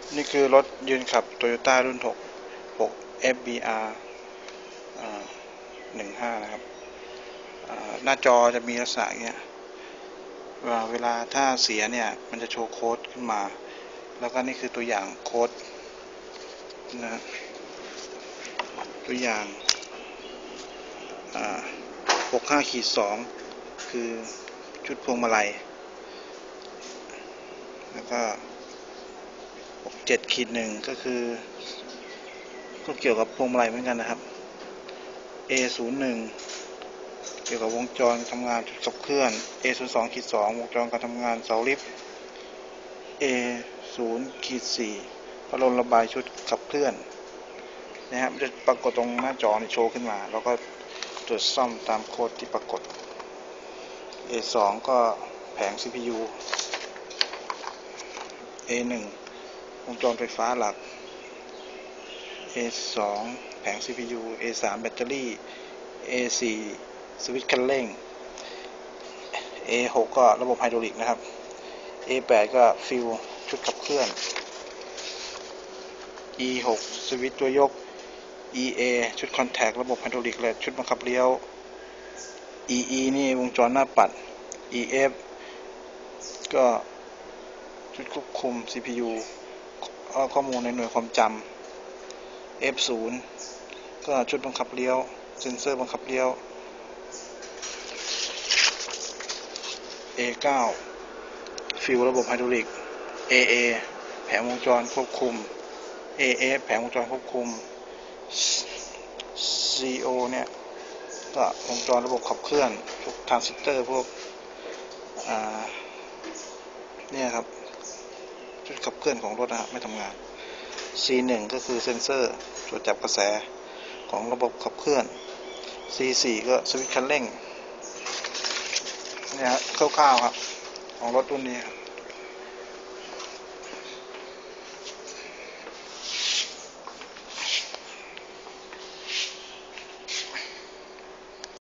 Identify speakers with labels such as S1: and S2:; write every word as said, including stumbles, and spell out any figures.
S1: นี่คือรถยืนขับ Toyota รุ่น หก หก เอฟ บี อาร์ หนึ่งห้า นะครับหน้าจอจะมีลักษณะอย่างเงี้ยเวลาถ้าเสียเนี่ยมันจะโชว์โค้ดขึ้นมาแล้วก็นี่คือตัวอย่างโค้ดนะตัวอย่าง หกสิบห้า สอง คือชุดพวงมาลัยแล้วก็ หกสิบเจ็ด หนึ่ง ก็คือก็เกี่ยวกับพวงมาลัยเหมือนกันนะครับ เอ ศูนย์ หนึ่ง เกี่ยวกับวงจรทำงานชุดขับเคลื่อน เอ ศูนย์ สอง สอง วงจรการทำงานเสาลิฟต์ เอ ศูนย์ สี่ พัดลมระบายชุดขับเคลื่อนนะครับจะปรากฏตรงหน้าจอในโชว์ขึ้นมาแล้วก็ตรวจซ่อมตามโค้ดที่ปรากฏ เอ สอง ก็แผง ซี พี ยู เอ หนึ่ง วงจรไฟฟ้าหลัก เอ สอง แผง ซี พี ยู เอ สาม แบตเตอรี่ เอ สี่ สวิตช์คันเร่ง เอ หก ก็ระบบไฮดรอลิกนะครับ เอ แปด ก็ฟิวชุดขับเคลื่อน อี หก สวิตช์ตัวยก อี เอ ชุดคอนแทคระบบไฮดรอลิกและชุดบังคับเลี้ยว อี อี นี่วงจรหน้าปัด อี เอฟ ก็ชุดควบคุม ซี พี ยู ข้อมูลในหน่วยความจำ เอฟ ศูนย์ ก็ชุดบังคับเลี้ยวเซ็นเซอร์บังคับเลี้ยว เอ เก้า ฟิวระบบไฮดรอลิก เอ เอ แผงวงจรควบคุม เอ เอฟ แผงวงจรควบคุม ซี โอ เนี่ยก็วงจรระบบขับเคลื่อนพวกทรานซิสเตอร์พวกเนี่ยครับชุดขับเคลื่อนของรถนะครับไม่ทำงาน ซี หนึ่ง ก็คือเซ็นเซอร์ตรวจจับกระแสของระบบขับเคลื่อน ซี สี่ ก็สวิตช์คันเร่งเนี่ยคร่าวๆครับของรถรุ่นนี้ครับ